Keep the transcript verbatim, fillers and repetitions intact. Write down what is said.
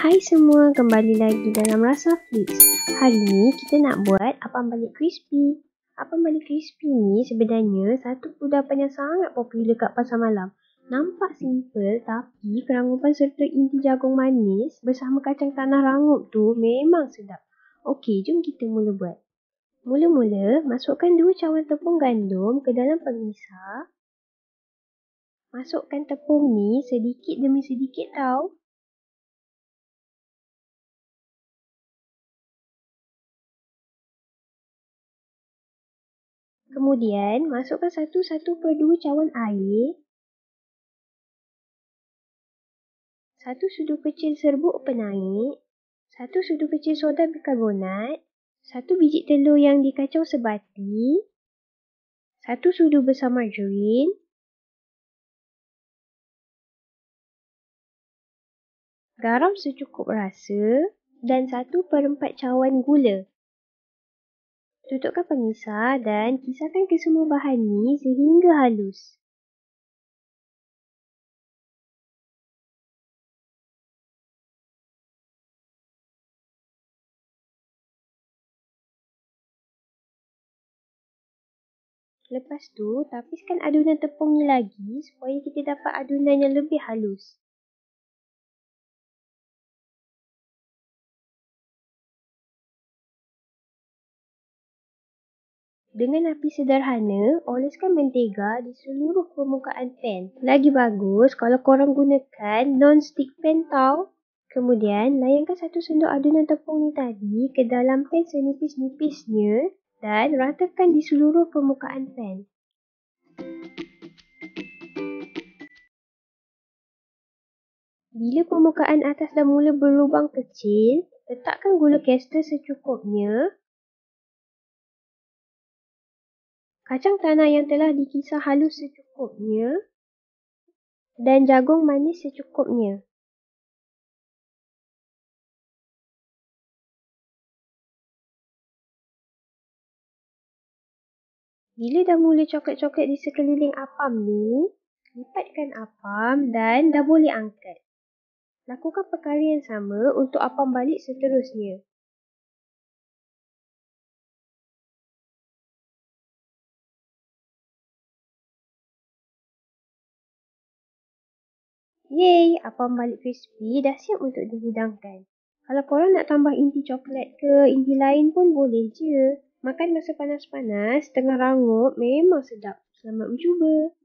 Hai semua, kembali lagi dalam Rasa Flix. Hari ni kita nak buat apam balik crispy. Apam balik crispy ni sebenarnya satu kudapan yang sangat popular kat pasar malam. Nampak simple tapi kerangkupan serta inti jagung manis bersama kacang tanah rangup tu memang sedap. Okey, jom kita mula buat. Mula-mula, masukkan dua cawan tepung gandum ke dalam pengisar. Masukkan tepung ni sedikit demi sedikit tau. Kemudian, masukkan satu satu per dua cawan air, satu sudu kecil serbuk penaik, satu sudu kecil soda bikarbonat, satu biji telur yang dikacau sebati, satu sudu besar margarin, garam secukup rasa dan satu per empat cawan gula. Tutupkan pengisar dan kisarkan kesemua bahan ni sehingga halus. Lepas tu, tapiskan adunan tepung ni lagi supaya kita dapat adunan yang lebih halus. Dengan api sederhana, oleskan mentega di seluruh permukaan pan. Lagi bagus kalau korang gunakan non-stick pan tau. Kemudian, layangkan satu sendok adunan tepung ni tadi ke dalam pan senipis-nipisnya dan ratakan di seluruh permukaan pan. Bila permukaan atas dah mula berlubang kecil, letakkan gula kester secukupnya. Kacang tanah yang telah dikisar halus secukupnya dan jagung manis secukupnya. Bila dah mula coklat-coklat di sekeliling apam ni, lipatkan apam dan dah boleh angkat. Lakukan perkara yang sama untuk apam balik seterusnya. Yeay, apam balik crispy dah siap untuk dihidangkan. Kalau korang nak tambah inti coklat ke inti lain pun boleh je. Makan masa panas-panas, tengah rangup memang sedap. Selamat mencuba.